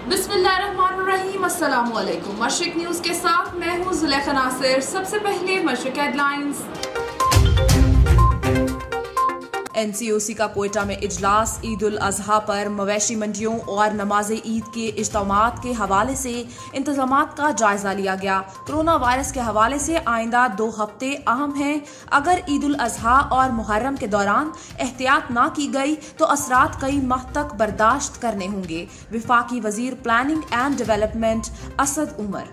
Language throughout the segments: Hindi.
बिस्मिल्लाहिर्रहमानिर्रहीम, अस्सलाम वालेकुम। मशरिक न्यूज़ के साथ मैं हूँ जुलेखा नासिर। सबसे पहले मशरिक हेडलाइंस। NCOC का कोयटा में इजलास। ईद उल अजहा पर मवेशी मंडियों और नमाज ईद के इज्तिमात के हवाले से इंतजामात का जायजा लिया गया। कोरोना वायरस के हवाले से आइंदा 2 हफ्ते अहम हैं। अगर ईद उल अजहा और मुहर्रम के दौरान एहतियात ना की गई तो असरात कई माह तक बर्दाश्त करने होंगे। विफाकी वजीर planning and development Asad Umar.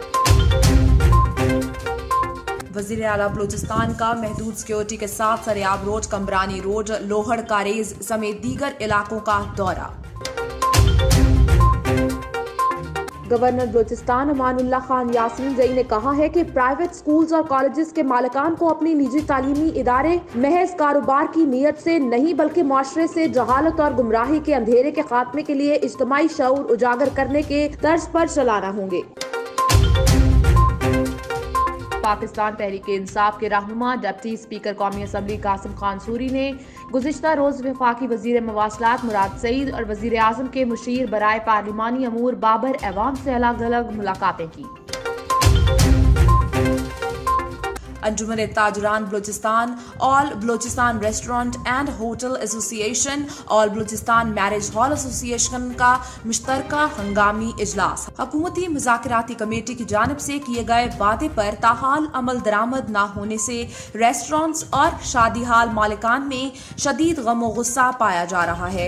वजीर आला बलूचिस्तान का महदूद सिक्योरिटी के साथ सरेआब रोड, कमरानी रोड, लोहड़ कारेज समेत दीगर इलाकों का दौरा। गवर्नर बलूचिस्तान अमानुल्लाह खान यासीन जई ने कहा है कि प्राइवेट स्कूल्स और कॉलेजेस के मालिकान को अपनी निजी तालीमी इदारे महज कारोबार की नीयत से नहीं बल्कि मुआशरे से जहालत और गुमराही के अंधेरे के खात्मे के लिए इज्तिमाई शऊर उजागर करने के तर्ज पर चलाना होंगे। पाकिस्तान तहरीक इंसाफ के रहनुमा डिप्टी स्पीकर कौमी असम्बली कासिम खान सूरी ने गुज़िश्ता रोज वफाकी वजीर मवासलात मुराद सईद और वजीर आजम के मुशीर बराए पार्लिमानी अमूर बाबर एवाम से अलग अलग मुलाकातें की। Anjuman Tajiran Balochistan, all Balochistan restaurant and hotel association, all Balochistan marriage hall association का मुश्तरका हंगामी इजलास। हुकूमती मुज़ाकराती कमेटी की जानिब से किए गए वादे पर ताहाल अमल दरामद न होने से रेस्टोरेंट्स और शादी हाल मालिकान में शदीद गम व गुस्सा पाया जा रहा है।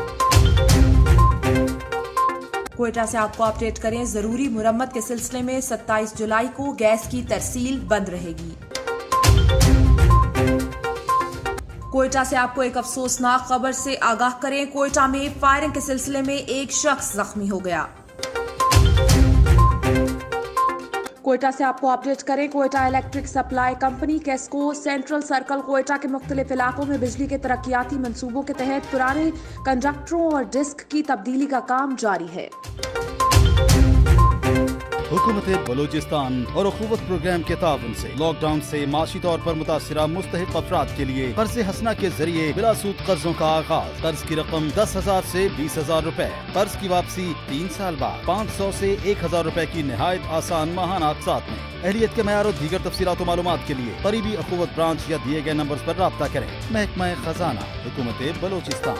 कोयटा से आपको अपडेट करें, जरूरी मुरम्मत के सिलसिले में 27 जुलाई को गैस की तरसील बंद रहेगी। कोयटा से आपको एक अफसोसनाक खबर से आगाह करें, कोयटा में फायरिंग के सिलसिले में एक शख्स जख्मी हो गया। कोयटा से आपको अपडेट करें, Quetta electric supply company QESCO central circle Quetta के मुख्तलिफ इलाकों में बिजली के तरक्याती मंसूबों के तहत पुराने कंडक्टरों और डिस्क की तब्दीली का काम जारी है। हुकूमत बलूचिस्तान और अखुवत प्रोग्राम के ताउन से लॉकडाउन से माशी तौर पर मुतासिरा मुस्तहिक अफराद के लिए कर्ज हसना के जरिए बिला सूद कर्जों का आगाज। कर्ज की रकम 10,000 से 20,000 रुपए, कर्ज की वापसी 3 साल बाद, 500 से 1,000 रुपए की निहायत आसान माहाना अक़सात में। अहलियत के मयार और दीगर तफसीलात और मालूमात के लिए करीबी अखुवत ब्रांच या दिए गए नंबर पर राब्ता करें। महकमा खजाना, हुकूमत बलूचिस्तान।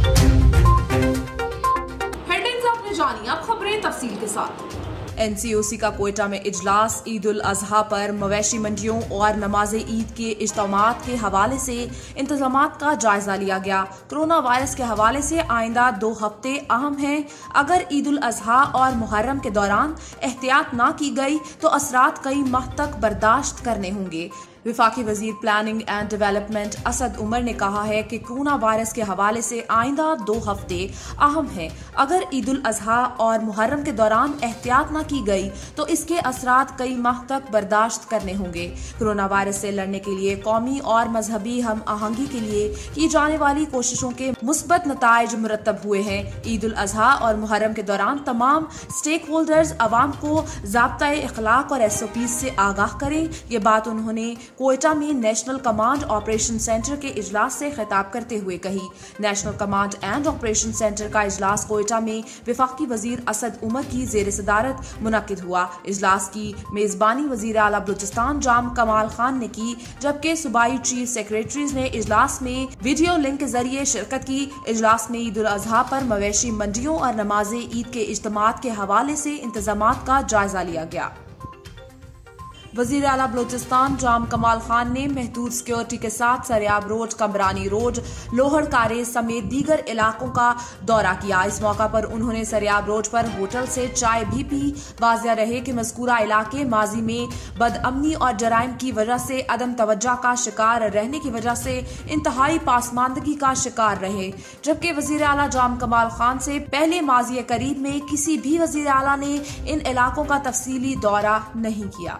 हेडलाइंस आपने जानी, अब खबरें तफसील के साथ। NCOC का कोयटा में इजलास। ईद उल अजहा पर मवेशी मंडियों और नमाज ईद के इज्तिमात के हवाले से इंतजामात का जायजा लिया गया। कोरोना वायरस के हवाले से आइंदा 2 हफ्ते अहम हैं। अगर ईद उल अजहा और मुहर्रम के दौरान एहतियात ना की गई तो असरात कई माह तक बर्दाश्त करने होंगे। विफाकी वजीर planning and development Asad Umar ने कहा है कि कोरोना वायरस के हवाले से आइंदा 2 हफ्ते अहम हैं। अगर ईद उल अजहा और मुहर्रम के दौरान एहतियात न की गई तो इसके असरात कई माह तक बर्दाश्त करने होंगे। कोरोना वायरस से लड़ने के लिए कौमी और मजहबी हम आहंगी के लिए की जाने वाली कोशिशों के मुस्बत नताइज मुरतब हुए हैं। ईद उल अजहा और मुहर्रम के दौरान तमाम स्टेक होल्डर्स अवाम को ज़ाब्ता-ए इखलाक और SOP से आगाह करें। ये बात उन्होंने कोयटा में नेशनल कमांड ऑपरेशन सेंटर के इजलास से खिताब करते हुए कही। National command and operation centre का इजलास कोयटा में विफाकी वजीर असद उमर की जेर सदारत मुनक्किद हुआ। इजलास की मेजबानी वजीर आला बलूचिस्तान जाम कमाल खान ने की, जबकि सूबाई चीफ सेक्रेटरीज ने इजलास में वीडियो लिंक के जरिए शिरकत की। इजलास में ईद उल अजहा पर मवेशी मंडियों और नमाज ईद के इज्तिमात के हवाले से इंतजामात का जायजा लिया गया। वजीर आला बलूचिस्तान जाम कमाल खान ने महदूद सिक्योरिटी के साथ सरेआब रोड, कमरानी रोड, लोहड़ कारेज समेत दीगर इलाकों का दौरा किया। इस मौका पर उन्होंने सरेआब रोड पर होटल से चाय भी पी। वाज़िया रहे कि मज़कूरा इलाके माजी में बदअमनी और जराइम की वजह से अदम तवज्जो का शिकार रहने की वजह से इंतहाई पासमानदगी का शिकार रहे, जबकि वजीर आला जाम कमाल खान से पहले माजी करीब में किसी भी वजीर आला ने इन इलाकों का तफसीली दौरा नहीं किया।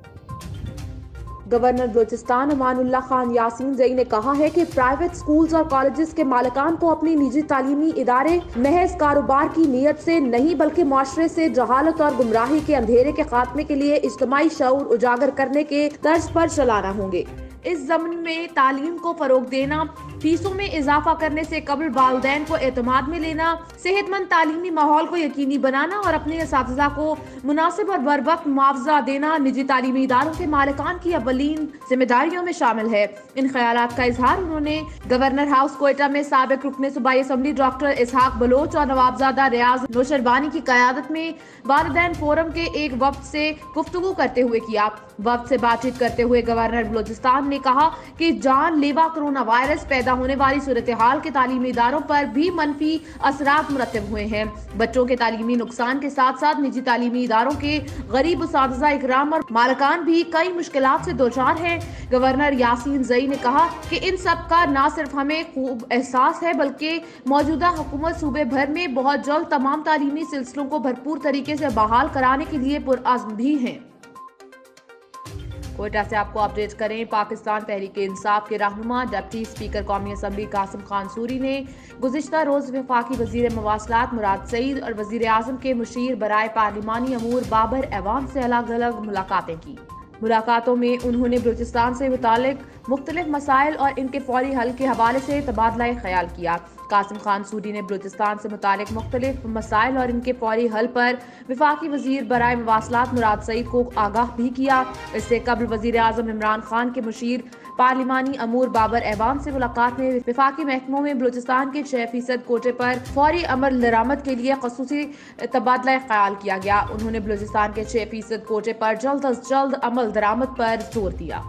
गवर्नर बलूचिस्तान अमानुल्लाह खान यासीन जई ने कहा है कि प्राइवेट स्कूल्स और कॉलेजेस के मालिकान को अपनी निजी तालीमी इदारे महज कारोबार की नीयत से नहीं बल्कि मुआशरे से जहालत और गुमराही के अंधेरे के खात्मे के लिए इज्तिमाई शऊर उजागर करने के तर्ज पर चलाना होंगे। इस ज़मीन में तालीम को फरोग देना, फीसों में इजाफा करने से कबल वालिदैन को एतमाद में लेना, सेहतमंद तालीमी माहौल को यकीनी बनाना और अपने असातिज़ा को मुनासिब और बर वक्त मुआवजा देना निजी तालीमी इदारों के मालिकान की अव्वलीन जिम्मेदारियों में शामिल है। इन ख्यालात का इजहार उन्होंने गवर्नर हाउस कोयटा में साबिक रुकने सूबाई असम्बली डॉक्टर इसहाक बलोच और नवाबजादा रियाज नौशरबानी की क़यादत में वालिदैन फोरम के एक वफ्द से गुफ्तगू करते हुए किया। वफ्द से बातचीत करते हुए गवर्नर बलोचिस्तान ने कहा कि जानलेवा कोरोना वायरस पैदा होने वाली सूरत हाल के तालीमी इदारों पर भी मनफी असरात मुरतब हुए हैं। बच्चों के तालीमी नुकसान के साथ साथ निजी तालीमी इदारों के गरीब उस्तादिज़ा इकराम और मालिकान भी कई मुश्किलात से दोचार हैं। गवर्नर यासीन जई ने कहा कि इन सब का न सिर्फ हमें खूब एहसास है बल्कि मौजूदा हुकूमत सूबे भर में बहुत जल्द तमाम तालीमी सिलसिलों को भरपूर तरीके से बहाल कराने के लिए पुरअज़्म भी हैं। कोयटा से आपको अपडेट करें, पाकिस्तान तहरीक-ए-इंसाफ के रहनुमा डिप्टी स्पीकर कौमी असम्बली कासिम खान सूरी ने गुज़िश्ता रोज़ वफाकी वज़ीर मवासलात मुराद सईद और वज़ीर आज़म के मुशीर बराए पार्लिमानी अमूर बाबर एवान से अलग अलग मुलाकातें की। मुलाकातों में उन्होंने बलूचिस्तान से मुतालिक मुख्तलिफ मसाइल और इनके फौरी हल के हवाले से तबादला ख्याल किया। कासिम खान सूरी ने बलूचिस्तान से मुतालिक मुख्तलिफ मसाइल और इनके फौरी हल पर वफाकी वज़ीर बराए मवासलात मुराद सईद को आगाह भी किया। इससे कबल वज़ीर आज़म इमरान खान के मुशीर पार्लिमानी अमूर बाबर एवान से मुलाकात में वफाकी महकमों में बलूचिस्तान के 6% कोटे पर फौरी अमल दरामद के लिए ख़ुसूसी तबादला ख्याल किया गया। उन्होंने बलूचिस्तान के 6% कोटे पर जल्द अज जल्द अमल दरामद पर जोर दिया।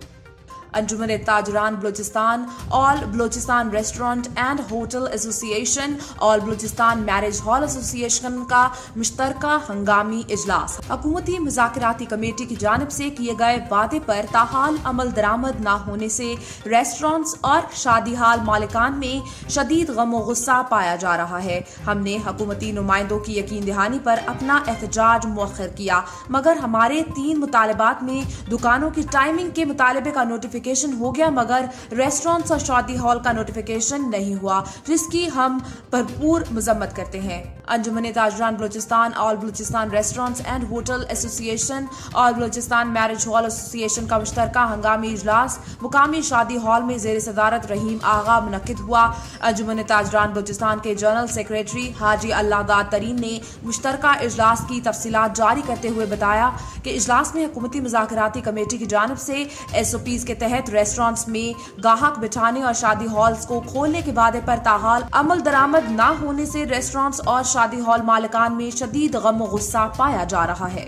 Anjuman Tajiran Balochistan, all Balochistan restaurant and hotel association, all Balochistan marriage hall association का मुश्तरका हंगामी इजलास हुकूमती मुज़ाकराती कमेटी की जानिब से किए गए वादे पर ताहाल अमल दरामद न होने से रेस्टोरेंट्स और शादी हाल मालिकान में शदीद गम गुस्सा पाया जा रहा है। हमने हुकूमती नुमाइंदों की यकीन दहानी पर अपना एहतजाज मुअख्खर किया, मगर हमारे 3 मुतालबात में दुकानों की टाइमिंग के मुतालबे का नोटिफिकेशन हो गया, मगर रेस्टोरेंट्स और शादी हॉल का नोटिफिकेशन नहीं हुआ, जिसकी हम भरपूर मजम्मत करते हैं। Anjuman Tajiran Balochistan, all Balochistan restaurants and hotel association, all Balochistan marriage hall association का मुश्तरका हंगामी इजलास मुकामी शादी हॉल में ज़ेर सदारत रहीम आगा मुनक्किद हुआ। अंजुमन ताजरान बलूचिस्तान के जनरल सेक्रेटरी हाजी अल्लाहदाद तरीन ने मुश्तरका इजलास की तफसीलात जारी करते हुए बताया कि इजलास में हुकूमती मुज़ाकराती कमेटी की जानिब से SOPs के तहत रेस्टोरेंट्स में गाहक बिठाने और शादी हॉल्स को खोलने के वादे पर ताहाल अमल दरामद न होने से रेस्टोरेंट्स और शादी हॉल मालिकान में शदीद गम गुस्सा पाया जा रहा है।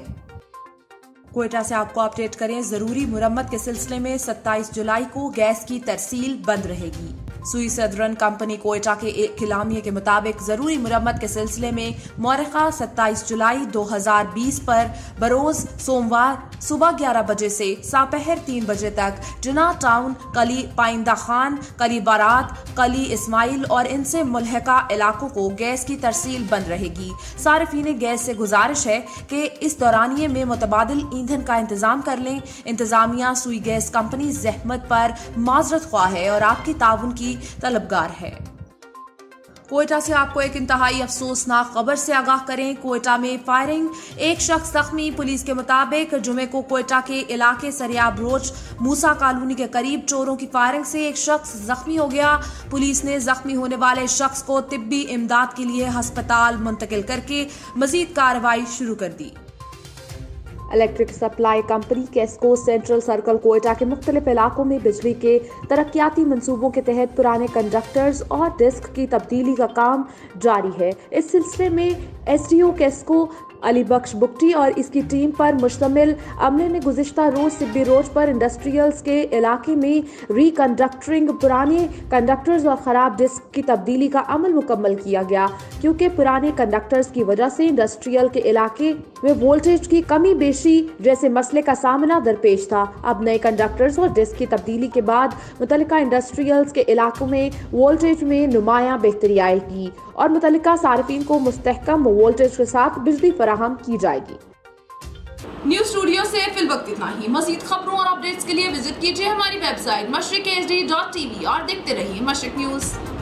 कोयटा से आपको अपडेट करें, जरूरी मुरम्मत के सिलसिले में 27 जुलाई को गैस की तरसील बंद रहेगी। सुई सदरन कंपनी कोयटा के एक खिलामिये के मुताबिक जरूरी मुरम्मत के सिलसिले में मौरखा 27 जुलाई 2020 पर बरोज सोमवार सुबह 11 बजे से सापहर 3 बजे तक जिना टाउन, कली पाइंदा खान, कली बारात, कली इस्माइल और इनसे मुल्हका इलाकों को गैस की तरसील बंद रहेगी। सारिफीन गैस से गुजारिश है कि इस दौरानिये में मुतबादिल ईंधन का इंतजाम कर लें। इंतजामिया सुई गैस कंपनी जहमत पर माजरत ख्वाह है और आपकी ताउन की तलबगार है। कोयटा से आपको एक इंतहाई अफसोसनाक खबर से आगाह करें। कोयटा में फायरिंग, एक शख्स जख्मी। पुलिस के मुताबिक जुमे को कोयटा के इलाके सरियाब रोज मूसा कॉलोनी के करीब चोरों की फायरिंग से एक शख्स जख्मी हो गया। पुलिस ने जख्मी होने वाले शख्स को तिब्बी इमदाद के लिए अस्पताल मुंतकिल करके मजीद कार्रवाई शुरू कर दी। Electric supply company QESCO central circle Quetta के मुख्तलिफ इलाकों में बिजली के तरक्याती मंसूबों के तहत पुराने कंडक्टर्स और डिस्क की तब्दीली का काम जारी है। इस सिलसिले में SDO केस्को अली बख्श बुक्टी और इसकी टीम पर मुश्तमिल अमले ने गुज़िश्ता रोज सिब्बी रोड पर इंडस्ट्रियल्स के इलाके में रिकंडक्टरिंग, पुराने कंडक्टर्स और ख़राब डिस्क की तब्दीली का अमल मुकम्मल किया गया, क्योंकि पुराने कंडक्टर्स की वजह से इंडस्ट्रियल के इलाके में वोल्टेज की कमी बेशी जैसे मसले का सामना दरपेश था। अब नए कंडक्टर्स और डिस्क की तब्दीली के बाद मुतल्लिका इंडस्ट्रियल्स के इलाकों में वोल्टेज में नुमायां बेहतरी आएगी और मुतल्लिका सार्फिन को मुस्तहकम वोल्टेज के साथ बिजली फराहम की जाएगी। न्यूज स्टूडियो से फिल वक्त इतना ही। मज़ीद खबरों और अपडेट्स के लिए विजिट कीजिए हमारी वेबसाइट mashriqhd.tv और देखते रहिए मशरिक न्यूज।